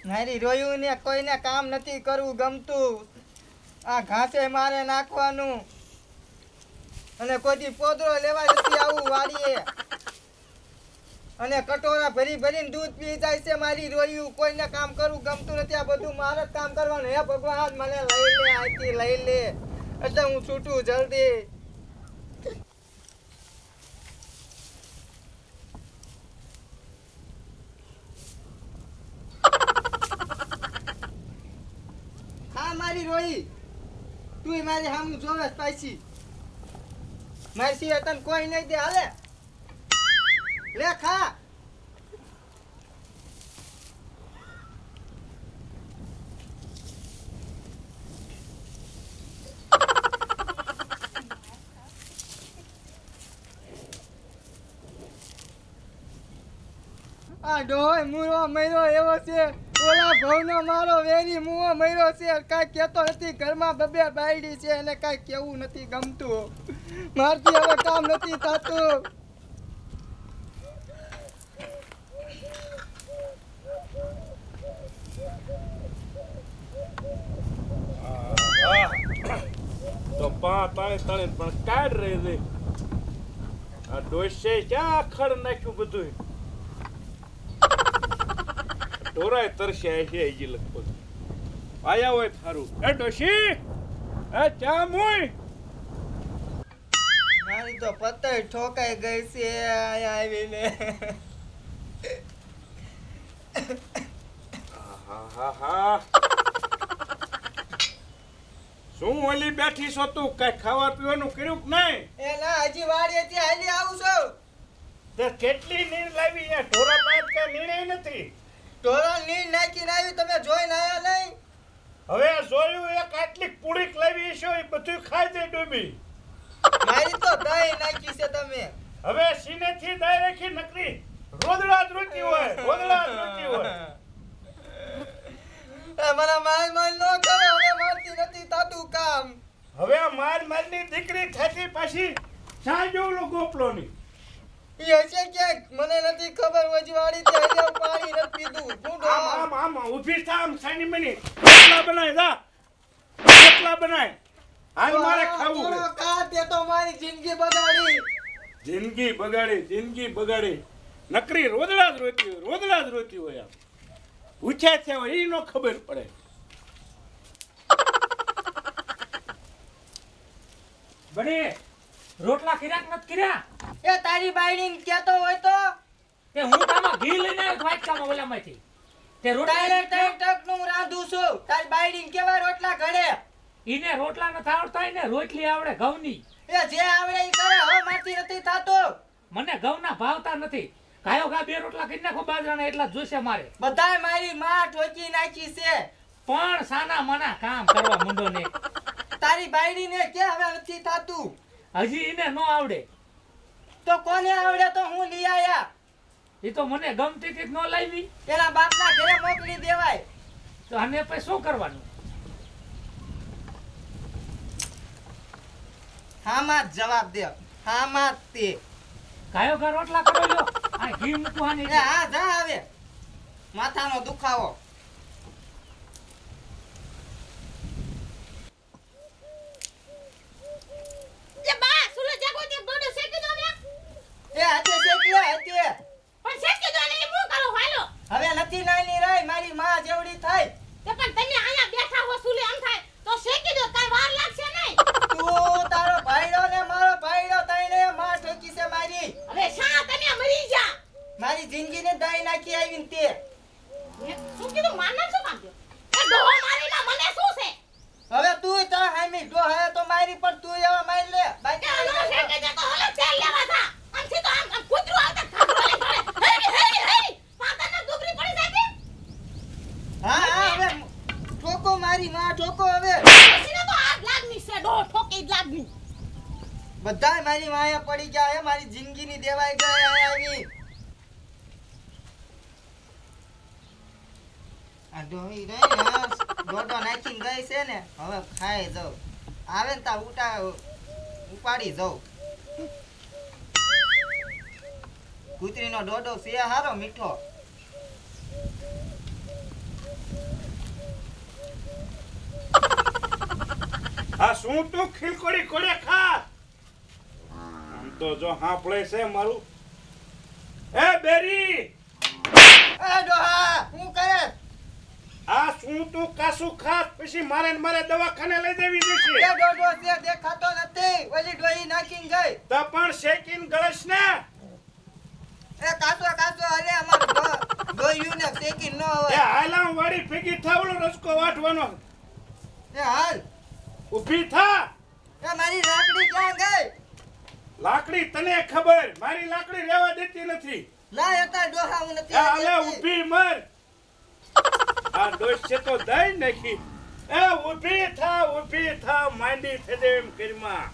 મારી રોયું ને કોઈને કામ નથી કરવું ગમતું. આ ઘાસે મારે નાખવાનું અને કોઈ પોદરો લેવા નથી આવું વાડીએ અને કટોરા ભરી ભરીને દૂધ પી જાય છે. મારી રોયું કોઈને કામ કરવું ગમતું નથી. આ બધું મારે જ કામ કરવાનું. હે ભગવાન મને લઈ લે, આથી લઈ લે એટલે હું છૂટું જલ્દી. હા મારી રોઈ, તું મારી સામે જોવે પાછી. મારી સિવાય તને કોઈ નહીં દે. હાલે લે ખા. આ ડોય મૂરો મર્યો એવો છે. ઓલા ભવનો મારો વેરી મુવો મર્યો છે. કાંઈ કહેતો નથી. ઘરમાં બબે બાયડી છે અને કાંઈ કેવું નથી ગમતું. મારથી હવે કામ નથી થતું. તો પા તાણે તાણે પણ કાઢ રહી છે. આ ડોસે ક્યાં ખડ નાખ્યું બધું. ઢોરાય તરસ્યા છે હજી લગભગ. આયા હોય થારું. એ ડોશી, એ ચા મોય. મારી તો પતંગ ઠોકાઈ ગઈ છે આયા આવીને. હા શું ઓલી બેઠી છો તું? કઈ ખાવા પીવાનું કર્યું કે નહીં? એ ના, હજી વાડીએથી હાલી આવું છું. તે કેટલી નીર લાવી? આ ઢોરા પાસે કઈ નીર નથી. ઢોરા નીર નાખીને આવી. તમે જોઈને આયા નહીં? હવે જોયું એક આટલી પૂડીક લાવી છો એ બધું ખાઈ જાય ડૂબી. મારી તો દહીં નાખી છે તમે. હવે સીનેથી દહીં રાખી નકરી રોદડા જ રોતી હોય. રોદડા જ રોતી હોય. મને માર માર નો કરો. હવે મારથી નથી થતું કામ. હવે આ મારની દીકરી થતી પાછી સાંજોલો ગોપલોની. એ હશે ક્યાંક, મને નથી ખબર. વજવાડીથી હજાર પાણી નથી પીધું. આમ ઊભી થા. આમ સાની મની રોટલા બનાય. જા રોટલા બનાય. હાલ મારે ખાવું. કા તે તો મારી જિંદગી બગાડી. જિંદગી બગાડી. નકરી રોદડા જ રોતી હોય. આમ પૂછ્યા છે એ નો ખબર પડે. બડે રોટલા કર્યા કે નથી કર્યા? એ તારી બાયડીને કહેતો હોય તો તે હું તામાં ઘી લઈને આવ્યો વાટકામાં ઓલામાંથી. તે રોટલા ટકનું રાંધું છું. તારી બાયડીને કેવા રોટલા ઘડે? ઈને રોટલા નથી આવડતા. ઈને રોટલી આવડે ઘઉંની. એ જે આવડે ઈ કરે. હવે મારથી નથી થતું. મને ઘઉંના ભાવતા નથી. કાયો ઘા બે રોટલા કરી નાખો બાજરાના એટલા જોશે મારે. બધાય મારી માં ઠોકી નાખી છે. પણ સાના મના કામ કરવા મુંડો ને. તારી બાયડીને કે હવે નથી થતું. હજી ઈને નો આવડે તો કોને આવડે? તો હું લઈ આયા. એ તો મને ગમતી હતી નો લાવી. એના બાપના ઘરે મોકલી દેવાય. તો આને પછી શું કરવાનું? હામાં જ જવાબ દે. હામાં જ તે. કાયો ઘા રોટલા કરો લ્યો. આ ઘી મૂકવાની. એ હા જા આવે. માથાનો દુખાવો. એ બા સુલે જાગો તે ડોડો શેકી દો ને. એ હાથે શેકલે હાથે. પણ શેકી દો ને એ હું કરું હાલો. હવે નથી નાની રહી. મારી માં જેવડી થાય. તે પણ તમે અહીંયા બેઠા હો સુલે આમ થાય તો શેકી દો. કાઈ વાર લાગશે નહીં. તું તારો ભાઈડો ને મારો ભાઈડો તઈને માં ઠોકી છે મારી. હવે શા તમે મરી જા. મારી જિંદગીને દાઈ નાખી આવીને તે. શું કીધું? માનના શું કામ દે? એ ડોહો મારીના મને શું છે? હવે તું તા હામી જો હે તો મારી પર તું એવા મારી લે. બાકી હાલો શેકી દે તો હાલો તેલ લેવા થા. આમથી તો આમ કૂતરું આવતા ખાડોલે ઘરે. હેડી પાતાને દુબરી પડી જાય કે? હા હવે ઠોકો મારી માં ઠોકો હવે. પછીને તો આગ લાગની છે. ડોહો ઠોકી જ લાગની. બધાય મારી માયા પડી ગયા હે. મારી જિંદગીની દેવાઈ ગઈ આવી. આ ડોહી રહી ને ડોડો નાખીને ગઈ છે ને. હવે ખાઈ જાઉં. આવે ને તા ઉપાડી જાઉં. કૂતરીનો ડોડો છે હારો મીઠો. આ શું તું ખીલકોડી કોડે ખા આમ તો જો હાંભળે છે મારું એ બેરી એ ડોહા હું કરે આ શું તું કાસું ખાસ પછી મારે ને મારે દવાખાને લઈ દેવી એ જશે ડોડો છે દેખાતો નથી ઓલી ડોહી નાખીને ગઈ તો પણ શેકીન ગળશ ને એ કાસો અરે અમાર ડોહ્યું ને શેકી ન એ હોય હાલામ વાળી ભેગી થાવલો રસકો વાટવાનો એ હાલ ઊભી થા એ મારી લાકડી ક્યાં ગઈ લાકડી તને ખબર મારી લાકડી રહેવા દેતી નથી લાય હતા ડોહા હું નથી એ હાલે દેતી. ઊભી મર આ ડોશ છે તો દઈ નાખી એ ઊભી થા માંડી થઈ દે એમ કરીમાં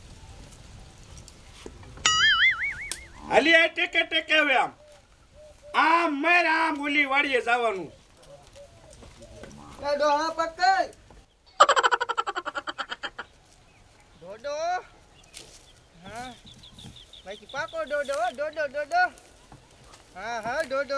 હાલી આ ટેકે ટેકે હવે આમ મર આમ ઓલી વાડીએ જવાનું એ ડોહા પકડ ડોડો હા બાકી પાકો ડોડો હા ડોડો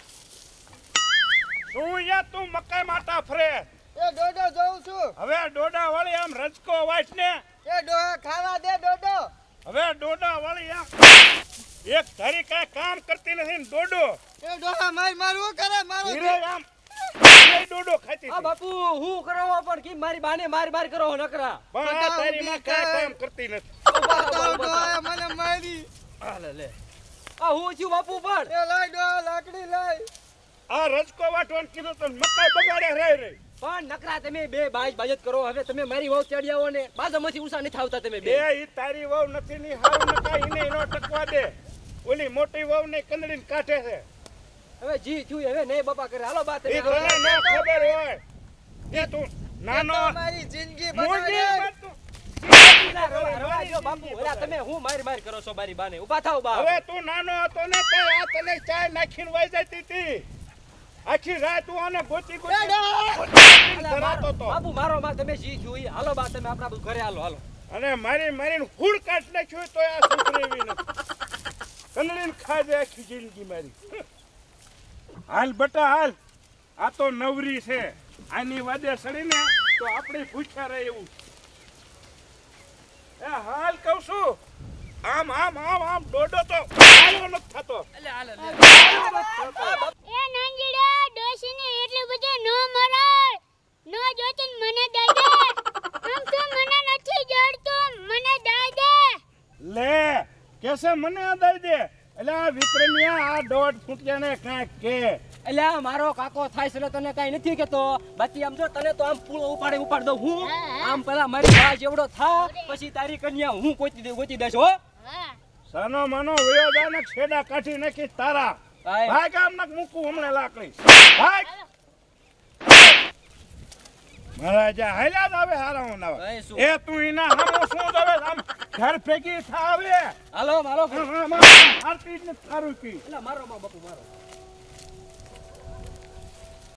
શું યા તું મકાઈ માટા ફરે એ ડોડો જોઉં છું હવે ડોડા વાળી આમ રજકો વાટ ને એ ડોહા ખાવા દે ડોડો હવે ડોડા વાળી આમ એક ધારી કાંઈ કામ કરતી નથી ને ડોડો એ ડોહા મારું કરે મારો ધીરે આમ ધીરે ડોડો ખાતી આ હતી. બાપુ હું કરો પણ કી મારી બાને માર કરો નકરા પણ આ તારી માં કાંઈ કામ કરતી નથી બતાવ ડોહા મને મારી હાલે લે આ હું છું બાપુ પણ એ લાય ડોહા લાકડી લાય આ રજકો વાટવાનું કીધું તો મકાઈ બગાડે રહી પણ નકરા તમે બે બાજત કરો હવે તમે મારી વહુ ચડી આવો ને બાજુમાંથી ઊંચા નથી આવતા તમે બે બે ઈ તારી વહુ નથી ની હારું નકાઈ ઈને નો ટકવા દે ઓલી મોટી વહુ ને કંદડીને કાઢે છે હવે જી થયું હવે નહીં બાપા કરે હાલો બા તમે ઈ તને ન ખબર હોય એ તું નાનો મારી જિંદગી મૂંગી બગાડે મત તું. રવા દો બાપુ ઓલા તમે હું માર કરો છો મારી બાને ઊભા થાવ બા હવે તું નાનો હતો ને તે આ તને ચાય નાખીને વઈ જતી હતી આખી રાત તું આને ગોતી ધરાતો તો બાપુ મારો માં તમે જી થયું ઈ હાલો બા તમે આપણા બધું ઘરે હાલો અને મારીને હુડ કાઢ નાખ્યું તો આ છોકરી એવી નથી કંદડીને ખાજે આખી જિંદગી મારી હાલ બટા હાલ આ તો નવરી છે આની વાદે સડીને તો આપણે ભૂખ્યા રહે એવું એ હાલ કહું છું આમ ડોડો તો હાલો નથી થતો એટલે હાલે લે એ નાંગીડા ડોશીને એટલું બધું ન મરાય ન જોતી મને દઈ દે આમ તો મને નથી જડતું મને દઈ દે લે કેસે મને દઈ દે એટલે આ વિક્રમિયા આ દોઢ ફૂટિયાને કાંઈક કે એટલે આ મારો કાકો થાય છે એટલે તને કઈ નથી કેતો બાકી આમ જો તને તો આમ પૂળો ઉપાડ દઉં હું આમ પેલા મારી બા જેવડો થા પછી તારી કન્યા હું ગોતી દઈશ હો હા સાનો માનો વયોદાનક છેડા કાઢી નાખી તારા ભાઈ ભાઈ ગામ નક મૂકું હમણે લાકડી ભાઈ મહારાજા હાલ્યા જ આવે હારા હું નવા એ શું? એ તું એના હારો શું દવે આમ ઘર ફેંકી થાવે હાલો મારો હારતી જ નથી થારું કી એટલે મારો માં બાપુ મારો